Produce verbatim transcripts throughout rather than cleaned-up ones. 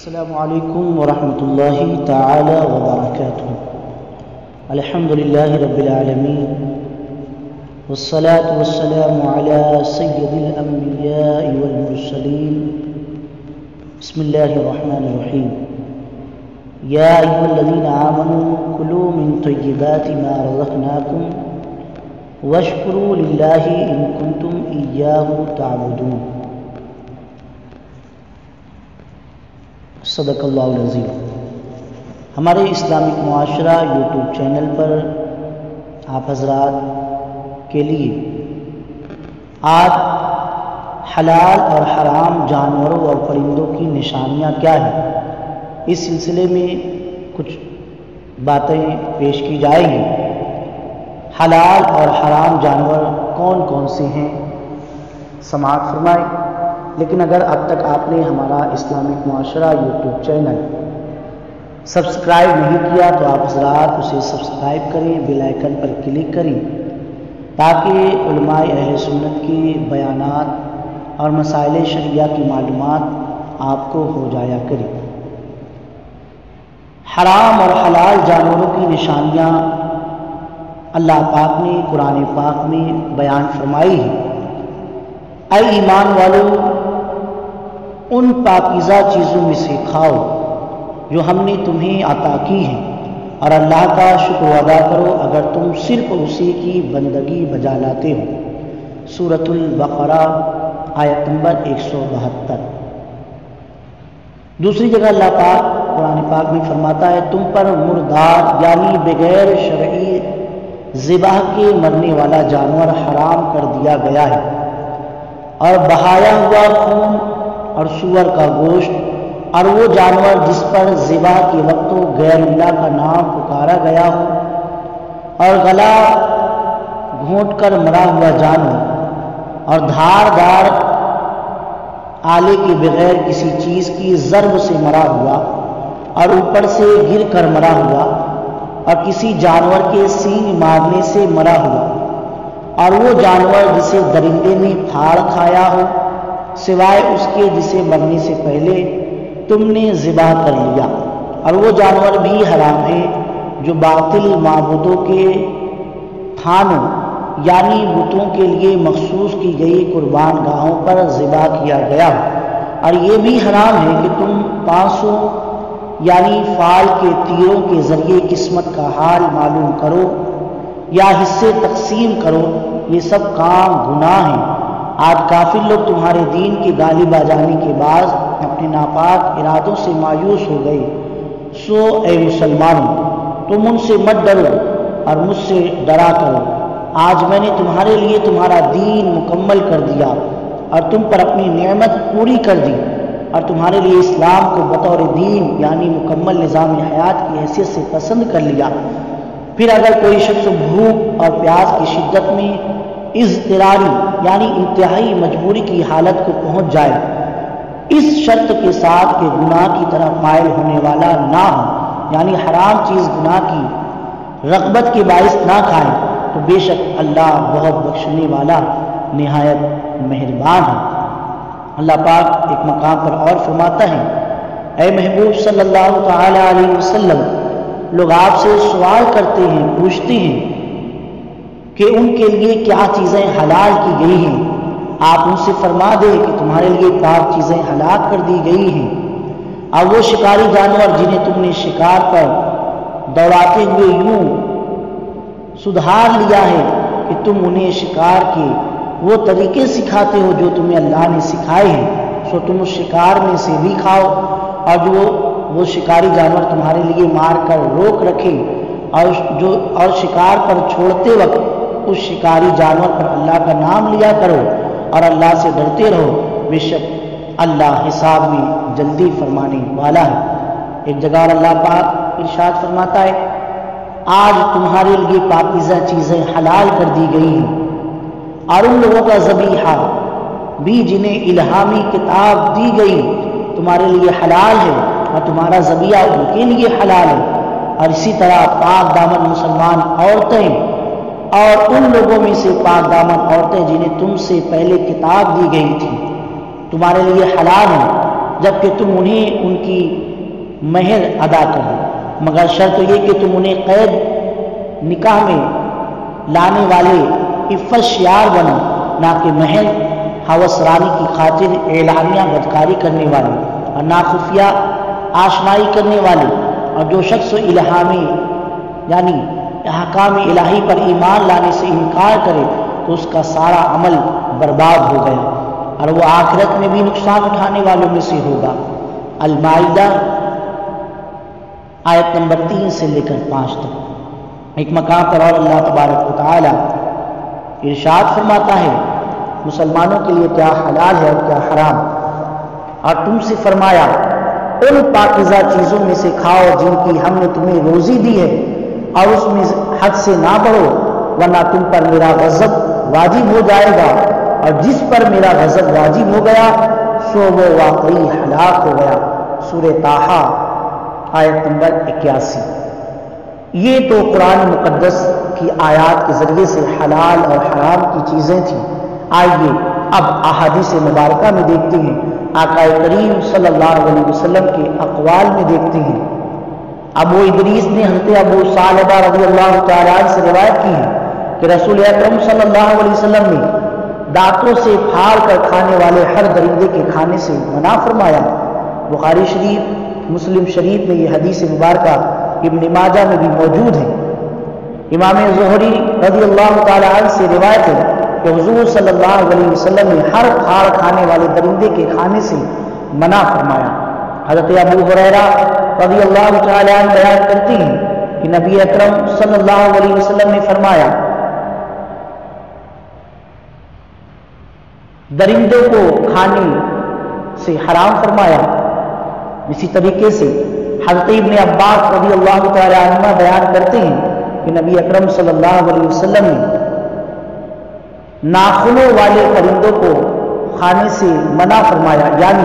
السلام علیکم ورحمۃ اللہ تعالی وبرکاتہ۔ الحمد للہ رب العالمین والصلاة والسلام علی سید الانبیاء والمرسلین۔ بسم اللہ الرحمن الرحیم۔ یا ایھا الذین آمنوا کلوا من طیبات ما رزقناکم واشکروا للہ ان کنتم ایاہ تعبدون۔ صدق اللہ العظیم۔ ہمارے اسلامک معاشرہ یوٹیوب چینل پر آپ حضرات کے لیے آج حلال اور حرام جانوروں اور پرندوں کی نشانیاں کیا ہیں، اس سلسلے میں کچھ باتیں پیش کی جائیں گی۔ حلال اور حرام جانور کون کون سے ہیں، سماعت فرمائیں۔ لیکن اگر اب تک آپ نے ہمارا اسلامک معاشرہ یوٹیوب چینل سبسکرائب نہیں کیا تو آپ حضرات اسے سبسکرائب کریں، بیل آئیکن پر کلک کریں تاکہ علماء اہل سنت کی بیانات اور مسائل شرعیہ کی معلومات آپ کو ہو جایا کریں۔ حرام اور حلال جانوروں کی نشانیاں اللہ پاک نے قرآن پاک میں بیان فرمائی ہے۔ اے ایمان والو، ان پاکیزہ چیزوں میں سے کھاؤ جو ہم نے تمہیں عطا کی ہیں، اور اللہ کا شکر ادا کرو اگر تم صرف اسی کی بندگی بجا لاتے ہو۔ سورۃ البقرہ آیت نمبر ایک سو بہتر۔ دوسری جگہ اللہ پاک قرآن پاک میں فرماتا ہے، تم پر مردار یعنی بغیر شرعی ذبح کے مرنے والا جانور حرام کر دیا گیا ہے، اور بہایا ہوا خون اور سور کا گوشت اور وہ جانور جس پر ذبح کے وقت غیر اللہ کا نام پکارا گیا ہو، اور گلا گھونٹ کر مرا ہوا جانور اور دھار دار آلے کے بغیر کسی چیز کی ضرب سے مرا ہوا اور اوپر سے گر کر مرا ہوا، اور کسی جانور کے سینگ مارنے سے مرا ہوا، اور وہ جانور جسے درندے نے پھاڑ کھایا ہو سوائے اس کے جسے مرنے سے پہلے تم نے ذبح کر لیا، اور وہ جانور بھی حرام ہے جو باطل معبودوں کے تھانوں یعنی بتوں کے لیے مخصوص کی گئی قربان گاہوں پر ذبح کیا گیا ہو، اور یہ بھی حرام ہے کہ تم پانسوں یعنی فال کے تیروں کے ذریعے قسمت کا حال معلوم کرو یا حصے تقسیم کرو، یہ سب کام گناہ ہیں۔ آج کافر لوگ تمہارے دین کے غالب آ جانے کے بعد اپنے ناپاک ارادوں سے مایوس ہو گئے، سو اے مسلمانوں، تم ان سے مت ڈرو اور مجھ سے ڈرا کرو۔ آج میں نے تمہارے لیے تمہارا دین مکمل کر دیا اور تم پر اپنی نعمت پوری کر دی، اور تمہارے لیے اسلام کو بطور دین یعنی مکمل نظام حیات کی حیثیت سے پسند کر لیا۔ پھر اگر کوئی شخص بھوک اور پیاس کی شدت میں اضطراری یعنی انتہائی مجبوری کی حالت کو پہنچ جائے، اس شرط کے ساتھ کہ گناہ کی طرف مائل ہونے والا نہ ہو، یعنی حرام چیز گناہ کی رغبت کے باعث نہ کھائے، تو بے شک اللہ بہت بخشنے والا نہایت مہربان ہے۔ اللہ پاک ایک مقام پر اور فرماتا ہے، اے محبوب صلی اللہ تعالی علیہ وسلم، لوگ آپ سے سوال کرتے ہیں، پوچھتے ہیں کہ ان کے لیے کیا چیزیں حلال کی گئی ہیں، آپ ان سے فرما دیں کہ تمہارے لیے پاک چیزیں حلال کر دی گئی ہیں، اور وہ شکاری جانور جنہیں تم نے شکار پر دوڑاتے ہوئے یوں سدھار لیا ہے کہ تم انہیں شکار کے وہ طریقے سکھاتے ہو جو تمہیں اللہ نے سکھائے ہیں، سو تم اس شکار میں سے بھی کھاؤ، اور جو وہ شکاری جانور تمہارے لیے مار کر روک رکھے، اور جو اور شکار پر چھوڑتے وقت اس شکاری جانور پر اللہ کا نام لیا کرو اور اللہ سے ڈرتے رہو، بے شک اللہ حساب میں جلدی فرمانے والا ہے۔ ایک جگہ اللہ پاک ارشاد فرماتا ہے، آج تمہارے لیے پاکیزہ چیزیں حلال کر دی گئی ہیں، اور ان لوگوں کا ذبیحہ بھی جنہیں الہامی کتاب دی گئی تمہارے لیے حلال ہے، اور تمہارا ذبیحہ ان کے لیے حلال ہے، اور اسی طرح پاک دامن مسلمان عورتیں اور ان لوگوں میں سے پاک دامن عورتیں جنہیں تم سے پہلے کتاب دی گئی تھی تمہارے لیے حلال ہیں، جبکہ تم انہیں ان کی مہر ادا کرو، مگر شرط یہ کہ تم انہیں قید نکاح میں لانے والے عفت شیار بنو، نہ کہ مہر ہوس رانی کی خاطر اعلانیہ بدکاری کرنے والے اور نہ خفیہ آشنائی کرنے والے۔ اور جو شخص الہامی یعنی احکام الہی پر ایمان لانے سے انکار کرے تو اس کا سارا عمل برباد ہو گیا اور وہ آخرت میں بھی نقصان اٹھانے والوں میں سے ہوگا۔ المائدہ آیت نمبر تین سے لے کر پانچ تک۔ ایک مقام پر اور اللہ تبارک و تعالی ارشاد فرماتا ہے مسلمانوں کے لیے کیا حلال ہے اور کیا حرام، اور تم سے فرمایا ان پاکیزہ چیزوں میں سے کھاؤ جن کی ہم نے تمہیں روزی دی ہے، اور اس میں حد سے نہ بڑھو ورنہ تم پر میرا غضب واجب ہو جائے گا، اور جس پر میرا غضب واجب ہو گیا سو وہ واقعی ہلاک ہو گیا۔ سورہ طٰہٰ آیت نمبر اکیاسی۔ یہ تو قرآن مقدس کی آیات کے ذریعے سے حلال اور حرام کی چیزیں تھیں۔ آئیے اب احادیث مبارکہ میں دیکھتے ہیں، آقا کریم صلی اللہ علیہ وسلم کے اقوال میں دیکھتے ہیں۔ ابو ادریس نے حضرت ابو ثعلبہ رضی اللہ تعالیٰ عنہ سے روایت کی ہے کہ رسول اکرم صلی اللہ علیہ وسلم نے دانتوں سے پھاڑ کر کھانے والے ہر درندے کے کھانے سے منع فرمایا۔ بخاری شریف، مسلم شریف میں یہ حدیث مبارکہ ابن ماجہ میں بھی موجود ہے۔ امام زہری رضی اللہ تعالیٰ عنہ سے روایت ہے کہ حضور صلی اللہ علیہ وسلم نے ہر پھاڑ کھانے والے درندے کے کھانے سے منع فرمایا۔ حضرت ابو ہریرہ رضی اللہ تعالیٰ عنہ بیان کرتے ہیں کہ نبی اکرم صلی اللہ علیہ وسلم نے فرمایا درندوں کو کھانے سے حرام فرمایا۔ اسی طریقے سے حضرت ابن عباس رضی اللہ تعالیٰ عنہ بیان کرتے ہیں کہ نبی اکرم صلی اللہ علیہ وسلم نے ناخنوں والے پرندوں کو کھانے سے منع فرمایا، یعنی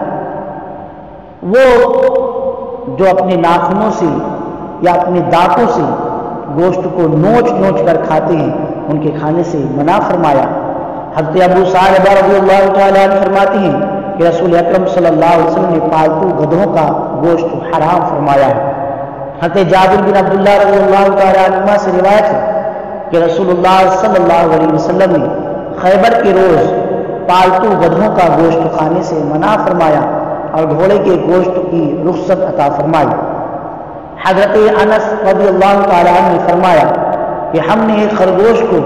وہ جو اپنے ناخنوں سے یا اپنے دانتوں سے گوشت کو نوچ نوچ کر کھاتے ہیں ان کے کھانے سے منع فرمایا۔ حضرت ابو ثعلبہ رضی اللہ تعالیٰ عنہ فرماتے ہیں کہ رسول اکرم صلی اللہ علیہ وسلم نے پالتو گدھوں کا گوشت حرام فرمایا ہے۔ حضرت جابر بن عبداللہ رضی اللہ تعالیٰ عنہ سے روایت ہے کہ رسول اللہ صلی اللہ علیہ وسلم نے خیبر کے روز پالتو گدھوں کا گوشت کھانے سے منع فرمایا اور گھوڑے کے گوشت کی رخصت عطا فرمائی۔ حضرت انس رضی اللہ تعالیٰ عنہ نے فرمایا کہ ہم نے ایک خرگوش کو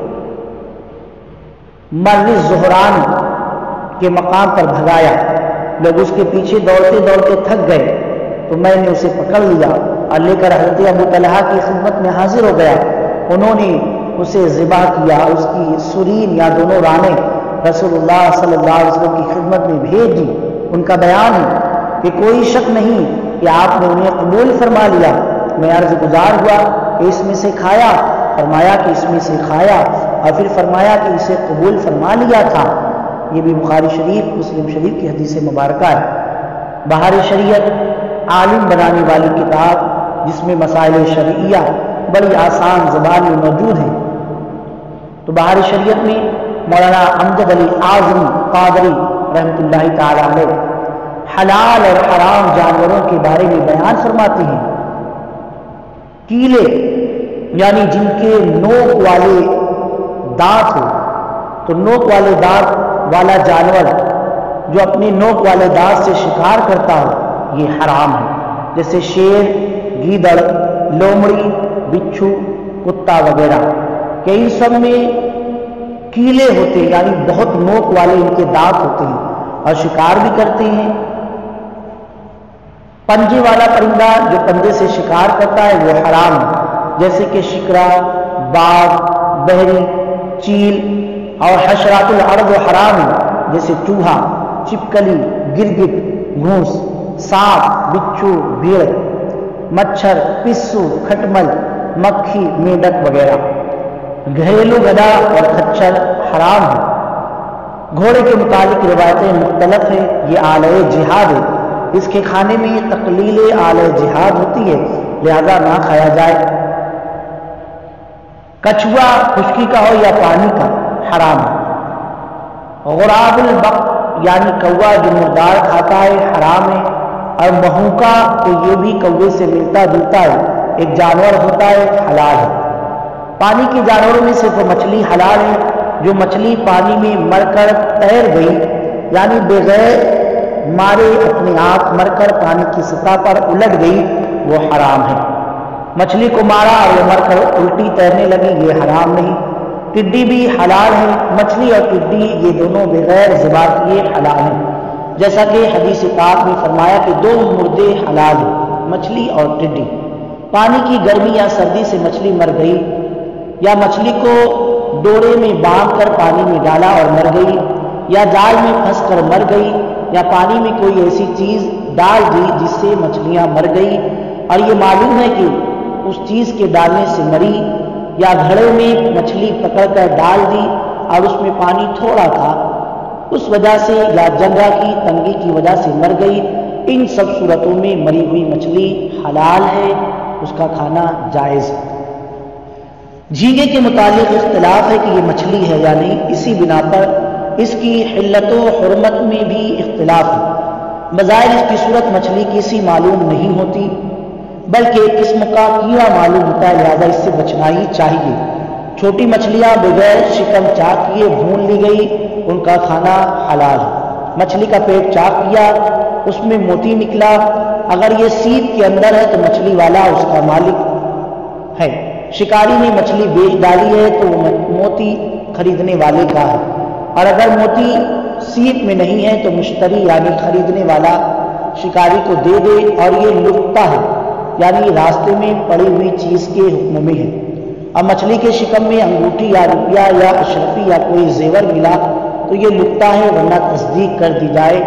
مر زہران کے مقام پر بھگایا، لوگ اس کے پیچھے دوڑتے دوڑتے تھک گئے تو میں نے اسے پکڑ لیا اور لے کر حضرت ابو طلحہ کی خدمت میں حاضر ہو گیا۔ انہوں نے اسے ذبح کیا، اس کی سرین یا دونوں رانیں رسول اللہ صلی اللہ علیہ وسلم کی خدمت میں بھیج دی۔ ان کا بیان ہے کہ کوئی شک نہیں کہ آپ نے انہیں قبول فرما لیا۔ میں عرض گزار ہوا کہ اس میں سے کھایا، فرمایا کہ اس میں سے کھایا، اور پھر فرمایا کہ اسے قبول فرما لیا تھا۔ یہ بھی بخاری شریف، مسلم شریف کی حدیث مبارکہ ہے۔ بہار شریعت عالم بنانے والی کتاب جس میں مسائل شرعیہ بڑی آسان زبان میں موجود ہیں۔ تو بہار شریعت میں مولانا امجد علی اعظمی قادری رحمۃ اللہ تعالی علیہ حلال اور حرام جانوروں کے بارے میں بیان فرماتے ہیں۔ کیلے یعنی جن کے نوک والے دانت ہو، تو نوک والے دانت والا جانور جو اپنے نوک والے دانت سے شکار کرتا ہو یہ حرام ہے، جیسے شیر، گیدڑ، لومڑی، بچھو، کتا وغیرہ کہ ان سب میں کیلے ہوتے ہیں، یعنی بہت نوک والے ان کے دانت ہوتے ہیں اور شکار بھی کرتے ہیں۔ پنجے والا پرندہ جو پنجے سے شکار کرتا ہے وہ حرام ہے، جیسے کہ شکرا، باغ، بحری، چیل، اور حشرات الارض حرام ہے، جیسے چوہا، چپکلی، گرگٹ، گھونس، سانپ، بچھو، بھیڑ، مچھر، پسو، کھٹمل، مکھی، میڈک وغیرہ۔ گھریلو گدھا اور کھچر حرام ہے۔ گھوڑے کے متعلق روایتیں مختلف ہیں، یہ آلہ جہاد ہے، اس کے کھانے میں یہ تقلیل آلہ جہاد ہوتی ہے، لہذا نہ کھایا جائے۔ کچھوا خشکی کا ہو یا پانی کا حرام ہے۔ غراب البق یعنی کوا جو مردار کھاتا ہے حرام ہے، اور مہوکا تو یہ بھی کوے سے ملتا جلتا ہے، ایک جانور ہوتا ہے، حلال ہے۔ پانی کے جانوروں میں صرف مچھلی حلال ہے، جو مچھلی پانی میں مر کر تیر گئی یعنی بغیر مارے اپنے آپ مر کر پانی کی سطح پر الٹ گئی، وہ حرام ہے۔ مچھلی کو مارا اور وہ مر کر الٹی تیرنے لگی، یہ حرام نہیں۔ ٹڈی بھی حلال ہے، مچھلی اور ٹڈی یہ دونوں بغیر ذبح کیے حلال ہیں، جیسا کہ حدیث پاک میں فرمایا کہ دو مردے حلال ہیں، مچھلی اور ٹڈی۔ پانی کی گرمی یا سردی سے مچھلی مر گئی، یا مچھلی کو ڈوڑے میں باندھ کر پانی میں ڈالا اور مر گئی، یا جال میں پھنس کر مر گئی، یا پانی میں کوئی ایسی چیز ڈال دی جس سے مچھلیاں مر گئی اور یہ معلوم ہے کہ اس چیز کے ڈالنے سے مری، یا گھڑے میں مچھلی پکڑ کر ڈال دی اور اس میں پانی تھوڑا تھا اس وجہ سے، یا جگہ کی تنگی کی وجہ سے مر گئی، ان سب صورتوں میں مری ہوئی مچھلی حلال ہے، اس کا کھانا جائز ہے۔ جھینگے کے متعلق اختلاف ہے کہ یہ مچھلی ہے یا نہیں، اسی بنا پر اس کی حلت و حرمت میں بھی اختلاف ہے۔ بظاہر اس کی صورت مچھلی کی سی معلوم نہیں ہوتی، بلکہ ایک قسم کا کیڑا معلوم ہوتا ہے، لہذا اس سے بچنا ہی چاہیے۔ چھوٹی مچھلیاں بغیر شکم چاک کیے بھون لی گئی، ان کا کھانا حلال ہے۔ مچھلی کا پیٹ چاک کیا، اس میں موتی نکلا، اگر یہ سیپ کے اندر ہے تو مچھلی والا اس کا مالک ہے، شکاری نے مچھلی بیچ ڈالی ہے تو وہ موتی خریدنے والے کا ہے، اور اگر موتی سیپ میں نہیں ہے تو مشتری یعنی خریدنے والا شکاری کو دے دے، اور یہ لقطہ ہے یعنی راستے میں پڑی ہوئی چیز کے حکم میں ہے۔ اب مچھلی کے شکم میں انگوٹھی یا روپیہ یا اشرفی یا کوئی زیور ملا تو یہ لقطہ ہے، ورنہ تصدیق کر دی جائے۔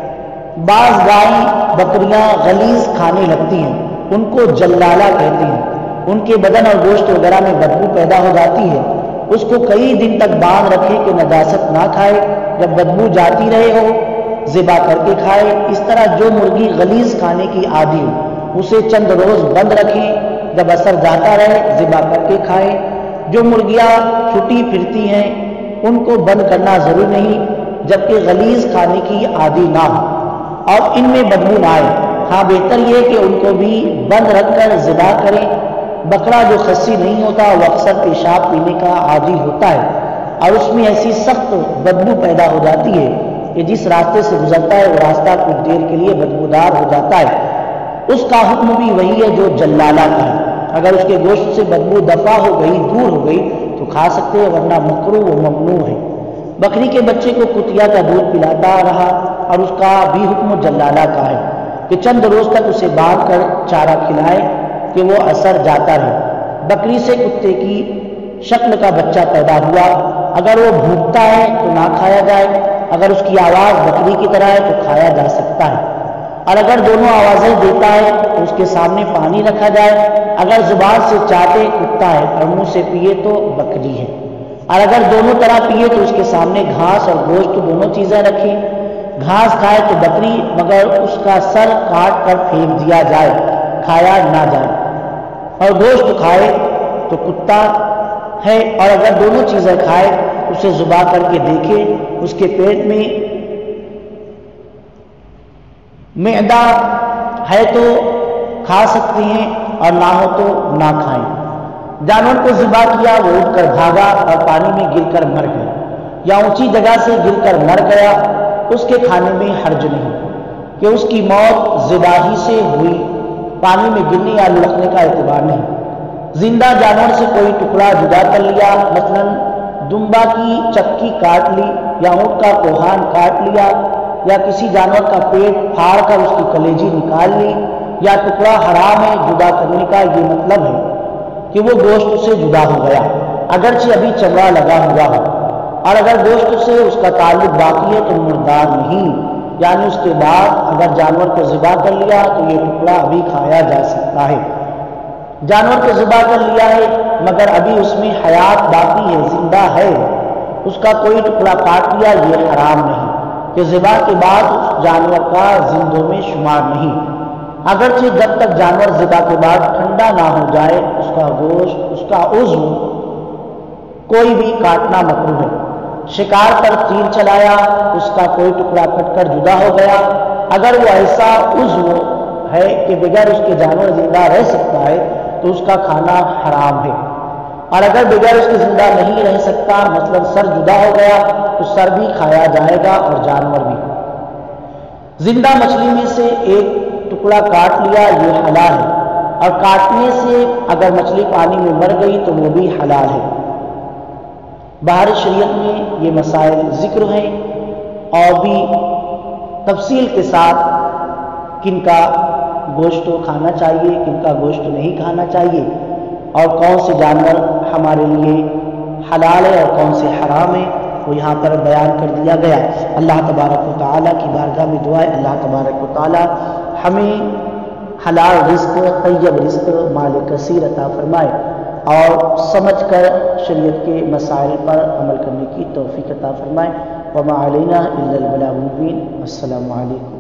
بعض گائیں بکریاں غلیظ کھانے لگتی ہیں، ان کو جلالہ کہتے ہیں، ان کے بدن اور گوشت وغیرہ میں بدبو پیدا ہو جاتی ہے، اس کو کئی دن تک باندھ رکھے کہ نجاست نہ کھائے، جب بدبو جاتی رہے ہو ذبح کر کے کھائے۔ اس طرح جو مرغی غلیظ کھانے کی عادی ہو اسے چند روز بند رکھیں، جب اثر جاتا رہے ذبح کر کے کھائیں۔ جو مرغیاں چھٹی پھرتی ہیں ان کو بند کرنا ضروری نہیں جبکہ غلیظ کھانے کی عادی نہ ہو اور ان میں بدبو نہ آئے۔ ہاں بہتر یہ کہ ان کو بھی بند رکھ کر ذبح کریں۔ بکرا جو خصی نہیں ہوتا وہ اکثر پیشاب پینے کا عادی ہوتا ہے اور اس میں ایسی سخت بدبو پیدا ہو جاتی ہے کہ جس راستے سے گزرتا ہے وہ راستہ کچھ دیر کے لیے بدبودار ہو جاتا ہے۔ اس کا حکم بھی وہی ہے جو جلالہ کا ہے، اگر اس کے گوشت سے بدبو دفع ہو گئی، دور ہو گئی تو کھا سکتے ہیں، ورنہ مکروہ و ممنوع ہے۔ بکری کے بچے کو کتیا کا دودھ پلاتا رہا اور اس کا بھی حکم جلالہ کا ہے کہ چند روز تک اسے باندھ کر چارہ کھلائے کہ وہ اثر جاتا رہے۔ بکری سے کتے کی شکل کا بچہ پیدا ہوا، اگر وہ بھونکتا ہے تو نہ کھایا جائے، اگر اس کی آواز بکری کی طرح ہے تو کھایا جا سکتا ہے، اور اگر دونوں آوازیں دیتا ہے تو اس کے سامنے پانی رکھا جائے۔ اگر زبان سے چاٹے کتا ہے اور منہ سے پیے تو بکری ہے، اور اگر دونوں طرح پیے تو اس کے سامنے گھاس اور گوشت دونوں چیزیں رکھیں۔ گھاس کھائے تو بکری، مگر اس کا سر کاٹ کر پھینک دیا جائے، کھایا نہ جائے، اور گوشت کھائے تو کتا ہے، اور اگر دونوں چیزیں کھائے اسے ذبح کر کے دیکھے، اس کے پیٹ میں معدہ ہے تو کھا سکتے ہیں اور نہ ہو تو نہ کھائیں۔ جانور کو ذبح کیا، وہ اٹھ کر بھاگا اور پانی میں گر کر مر گیا یا اونچی جگہ سے گر کر مر گیا، اس کے کھانے میں حرج نہیں کہ اس کی موت ذبح ہی سے ہوئی، پانی میں گرنے یا لڑکنے کا اعتبار نہیں۔ زندہ جانور سے کوئی ٹکڑا جدا کر لیا، مثلا دمبا کی چکی کاٹ لی یا اونٹ کا کوہان کاٹ لیا یا کسی جانور کا پیٹ پھاڑ کر اس کی کلیجی نکال لی، یا ٹکڑا حرام ہے جدا کرنے کا یہ مطلب ہے کہ وہ گوشت سے جدا ہو گیا اگرچہ ابھی چمڑا لگا ہوا ہو، اور اگر گوشت سے اس کا تعلق باقی ہے تو مردار نہیں، یعنی اس کے بعد اگر جانور کو ذبح کر لیا تو یہ ٹکڑا ابھی کھایا جا سکتا ہے۔ جانور کو ذبح کر لیا ہے مگر ابھی اس میں حیات باقی ہے، زندہ ہے، اس کا کوئی ٹکڑا کاٹ لیا، یہ حرام نہیں کہ ذبح کے بعد اس جانور کا زندوں میں شمار نہیں، اگرچہ جب تک جانور ذبح کے بعد ٹھنڈا نہ ہو جائے اس کا گوشت، اس کا عضو کوئی بھی کاٹنا مکروہ ہے۔ شکار پر تیر چلایا، اس کا کوئی ٹکڑا کٹ کر جدا ہو گیا، اگر وہ ایسا عضو ہے کہ بغیر اس کے جانور زندہ رہ سکتا ہے تو اس کا کھانا حرام ہے، اور اگر بغیر اس کے زندہ نہیں رہ سکتا، مثلا سر جدا ہو گیا تو سر بھی کھایا جائے گا اور جانور بھی۔ زندہ مچھلی میں سے ایک ٹکڑا کاٹ لیا، یہ حلال ہے، اور کاٹنے سے اگر مچھلی پانی میں مر گئی تو وہ بھی حلال ہے۔ باہر شریعت میں یہ مسائل ذکر ہیں اور بھی تفصیل کے ساتھ کن کا گوشت کھانا چاہیے، کن کا گوشت نہیں کھانا چاہیے، اور کون سے جانور ہمارے لیے حلال ہے اور کون سے حرام ہے، وہ یہاں پر بیان کر دیا گیا۔ اللہ تبارک و تعالیٰ کی بارگاہ میں دعا ہے اللہ تبارک و تعالیٰ ہمیں حلال رزق، طیب رزق، مال کثیر عطا فرمائے اور سمجھ کر شریعت کے مسائل پر عمل کرنے کی توفیق عطا فرمائے۔ وما علینا الا البلاغ المبین۔ السلام علیکم۔